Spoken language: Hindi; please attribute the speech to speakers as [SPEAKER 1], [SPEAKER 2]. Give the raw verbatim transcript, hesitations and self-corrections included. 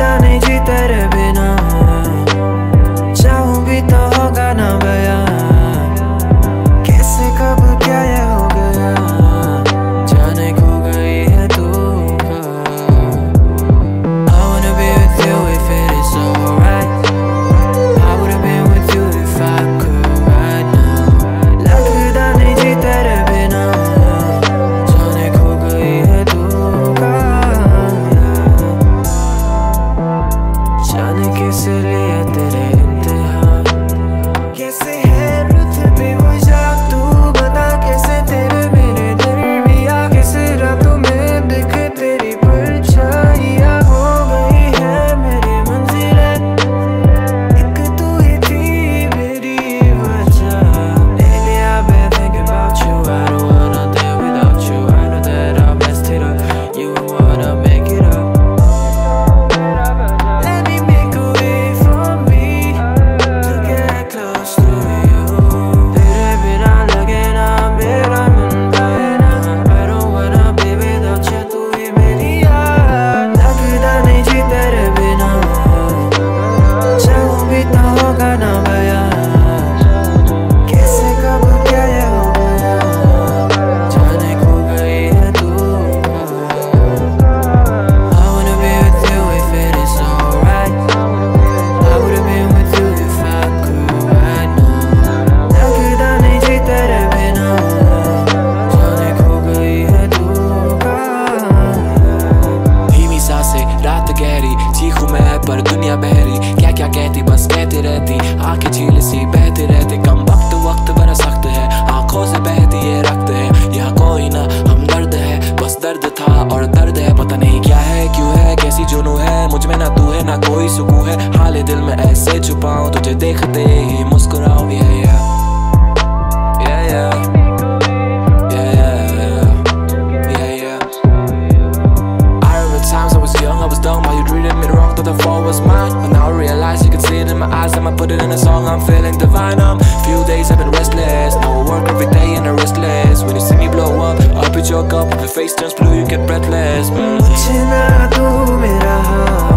[SPEAKER 1] लगता नहीं जी तेरे बिना, चाहूं भी तो होगा ना बयां, कैसे कब क्या ये हो गया, जाने खो गई है तू कहाँ। I wanna be with you if it is alright, I would've been with you if I could right now। लगता नहीं जी तेरे बिना, जाने खो गई है तू कहाँ, जाने किस लिए तेरे इम्तिहान, कैसे है रुत में वो जाग तू बता, कैसे तेरे मेरे दरमिया, कैसे रातों में दिख तेरी परछाइयाँ, हो गई है मेरी मंजिलें, एक तू ही थी मेरी वजह। Lately I've been thinking about you, I don't wanna live without you, I know that I messed it up, you would wanna make it up। Let me make a way for me to get close to you, तेरे बिना लगे ना मेरा मन पाए ना, I don't wanna be without you, तू ही मेरी याद। लगता नहीं जी तेरे बिना, चाहूं भी तो होगा ना बयां, कैसे कब क्या ये हो गया, जाने खो गई है तू कहाँ। I wanna be with you if it is alright, I would've been with you if I could right now। लगता नहीं जी तेरे बिना, जाने खो गई है तू कहाँ।
[SPEAKER 2] धीमी सांसें रात गहरी, चीखूं मैं पर दुनिया बहरी, क्या क्या कहती बस कहती रहती, आंखें झील सी बहती रहती, कम वक्त वक्त बड़ा सख्त है, आंखों से बहती ये रक्त है, यहाँ कोई ना हमदर्द है, बस दर्द था और दर्द है, पता नहीं क्या है क्यों है, कैसी जुनून है मुझ में, ना तू है ना कोई सुकून है, हाले दिल में ऐसे छुपाऊं, तुझे देखते ही मुस्कुराऊं। yeah, yeah, yeah, yeah, yeah, yeah, yeah, yeah। I remember times I was young, I was dumb, how you treated me wrong, thought the fault was mine, but now I realize you can see it in my eyes, I'ma put it in a song, I'm feeling divine, um few days I've been restless, no work every day and I'm restless, when you see me blow up, up with your cup, if your face turns blue you get breathless, mm-hmm।
[SPEAKER 1] पूछना तू मेरा हाल,